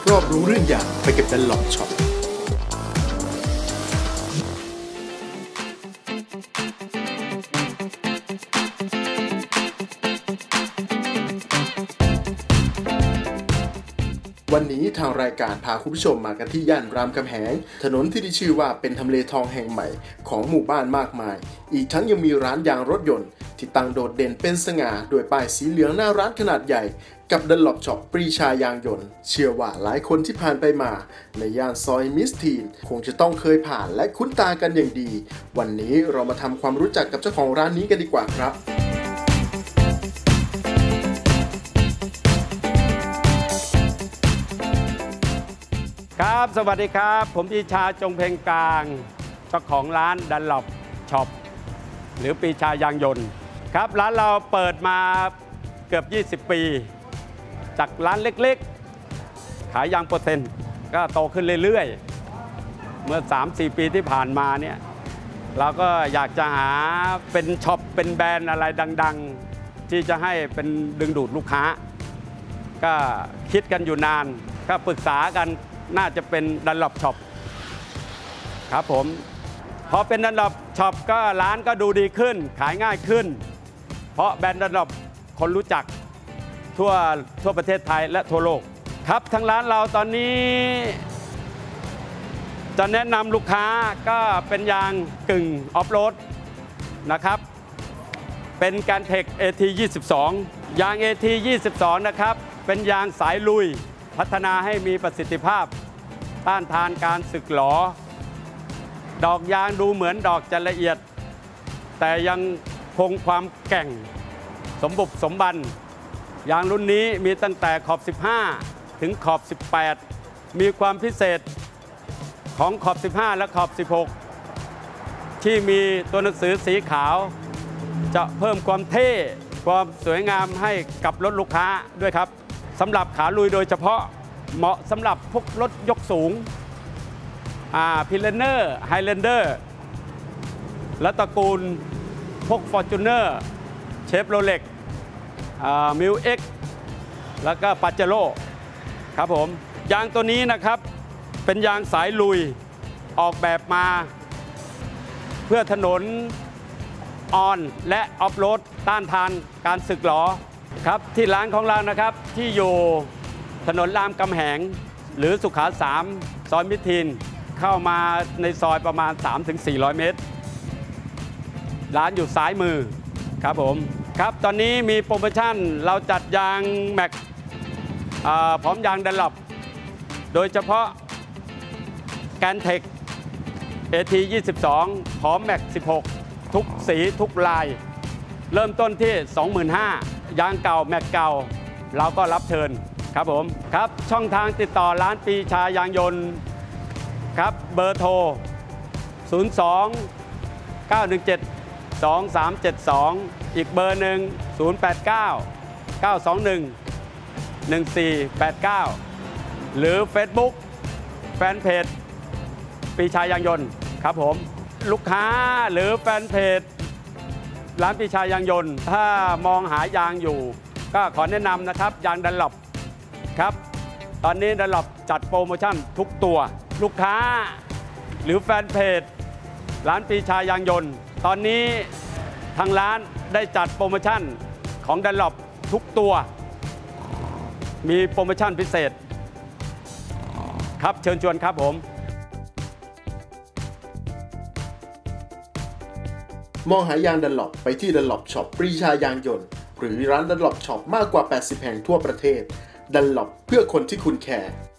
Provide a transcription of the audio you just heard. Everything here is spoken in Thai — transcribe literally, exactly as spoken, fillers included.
รอบรู้เรื่องยางไปกับดันล็อปช็อปวันนี้ทางรายการพาคุณผู้ชมมากันที่ย่านรามคำแหงถนนที่ได้ชื่อว่าเป็นทำเลทองแห่งใหม่ของหมู่บ้านมากมายอีกทั้งยังมีร้านยางรถยนต์ที่ตั้งโดดเด่นเป็นสง่าโดยป้ายสีเหลืองหน้าร้านขนาดใหญ่กับดันล็อปช็อปปรีชายางยนต์เชื่อว่าหลายคนที่ผ่านไปมาในย่านซอยมิสทีนคงจะต้องเคยผ่านและคุ้นตากันอย่างดีวันนี้เรามาทำความรู้จักกับเจ้าของร้านนี้กันดีกว่าครับครับสวัสดีครับผมปรีชาจงเพ็งกลางเจ้าของร้านดันล็อปช็อปหรือปรีชายางยนต์ครับร้านเราเปิดมาเกือบยี่สิบปีจากร้านเล็กๆขายยางเปอร์เซ็นต์ก็โตขึ้นเรื่อยๆเมื่อ สามสี่ ปีที่ผ่านมาเนี่ยเราก็อยากจะหาเป็นช็อปเป็นแบรนด์อะไรดังๆที่จะให้เป็นดึงดูดลูกค้าก็คิดกันอยู่นานก็ปรึกษากันน่าจะเป็นดันล็อปช็อปครับผมพอเป็นดันล็อปช็อปก็ร้านก็ดูดีขึ้นขายง่ายขึ้นเพราะแบรนด์ดันล็อปคนรู้จักทั่วทั่วประเทศไทยและทั่วโลกครับทั้งร้านเราตอนนี้จะแนะนำลูกค้าก็เป็นยางกึ่งออฟโรดนะครับเป็นการเทค เอ ที ยี่สิบสอง ยาง เอ ที ยี่สิบสอง นะครับเป็นยางสายลุยพัฒนาให้มีประสิทธิภาพต้านทานการสึกหรอดอกยางดูเหมือนดอกจะละเอียดแต่ยังคงความแก่งสมบุกสมบันยางรุ่นนี้มีตั้งแต่ขอบสิบห้าถึงขอบสิบแปดมีความพิเศษของขอบสิบห้าและขอบสิบหกที่มีตัวหนังสือสีขาวจะเพิ่มความเท่ความสวยงามให้กับรถลูกค้าด้วยครับสำหรับขาลุยโดยเฉพาะเหมาะสำหรับพวกรถยกสูงพิลเลนเนอร์ไฮแลนเดอร์และตระกูลพวกฟอร์จูเนอร์เชฟโรเล็กมิวเอ็กแล้วก็ปาเจโร่ครับผมยางตัวนี้นะครับเป็นยางสายลุยออกแบบมาเพื่อถนนออนและออฟโรดต้านทานการสึกหรอครับที่ร้านของเรานะครับที่อยู่ถนนรามคำแหงหรือสุขาสามซอยมิตรทีนเข้ามาในซอยประมาณ สามถึงสี่ร้อย เมตรร้านอยู่ซ้ายมือครับผมครับตอนนี้มีโปรโมชั่นเราจัดยางแม็กพร้อมยางดันล็อปโดยเฉพาะแกนเทค เอ ที ยี่สิบสอง พร้อมแม็กสิบหกทุกสีทุกลายเริ่มต้นที่ สองหมื่นห้าพัน ยางเก่าแม็กเก่าเราก็รับเชิญครับผมครับช่องทางติดต่อร้านปรีชายางยนต์ครับเบอร์โทรศูนย์ สอง เก้า หนึ่ง เจ็ด สอง สาม เจ็ด สองอีกเบอร์หนึ่งศูนย์ แปด เก้า เก้า สอง หนึ่ง หนึ่ง สี่ แปด เก้าหรือ Facebook แฟนเพจปรีชายางยนต์ครับผมลูกค้าหรือแฟนเพจร้านปรีชายางยนต์ถ้ามองหายางอยู่ก็ขอแนะนำนะครับยางดันล็อปครับตอนนี้ดันล็อปจัดโปรโมชั่นทุกตัวลูกค้าหรือแฟนเพจร้านปรีชายางยนต์ตอนนี้ทางร้านได้จัดโปรโมชั่นของดันล็อปทุกตัวมีโปรโมชั่นพิเศษครับเชิญชวนครับผมมองหายางดันล็อปไปที่ดันล็อปช็อปปรีชายางยนต์หรือร้านดันล็อปช็อปมากกว่าแปดสิบแห่งทั่วประเทศดันล็อปเพื่อคนที่คุณแคร์